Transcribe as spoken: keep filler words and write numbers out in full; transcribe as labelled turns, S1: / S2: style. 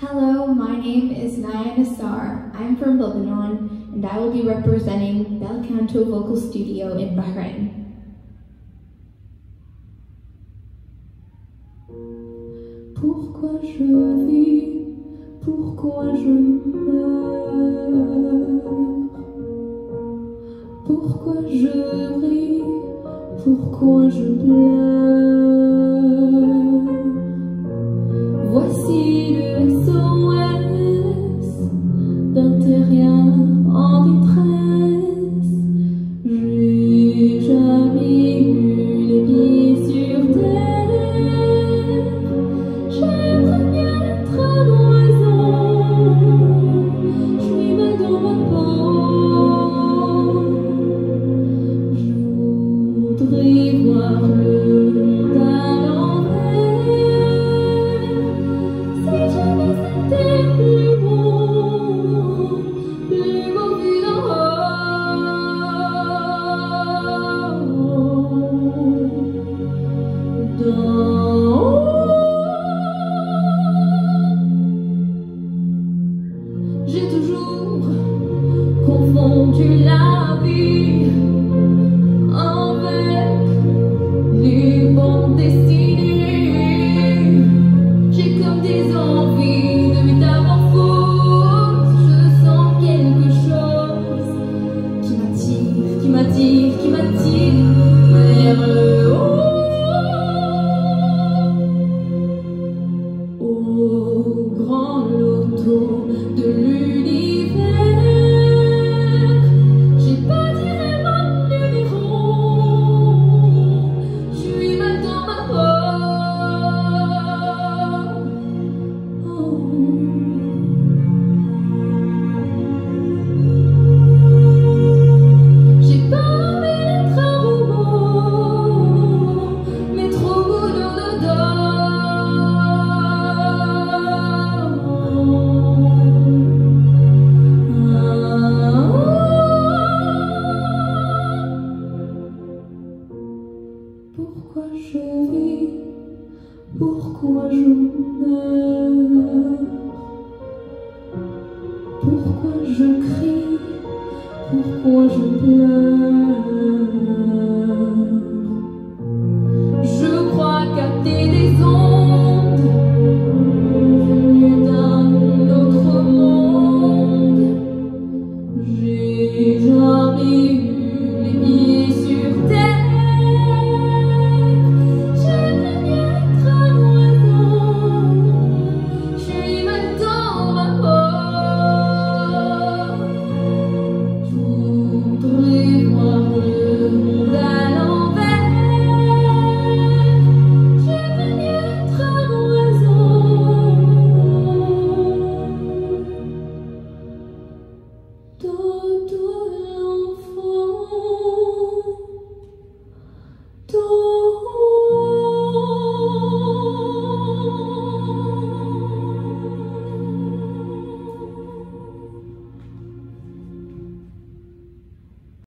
S1: Hello, my name is Naya Nassar. I'm from Lebanon, and I will be representing Bel Canto Vocal Studio in Bahrain.
S2: Pourquoi je vis, pourquoi je meurs, pourquoi je ris, pourquoi je pleure. Voici le S O S d'un terrien en détresse. J'ai jamais eu les pieds sur terre. J'aimerais bien être un oiseau. Je suis mal dans ma peau. Je voudrais voir le monde à l'envers. Si jamais c'était plus beau, plus beau vu d'en haut, d'en haut. J'ai toujours confondu la vie avec les bandes dessinées. J'ai comme des envies de métamorphose. Je sens quelque chose qui m'attire, qui m'attire, qui m'attire vers le haut. Au grand loto de l'univers, j'ai pas tiré mon numéro. Je suis mal dans ma peau. J'ai pas envie d'être un robot, mais trop boulot dodo. Pourquoi je vis, pourquoi je meurs, pourquoi je crie, pourquoi je pleure.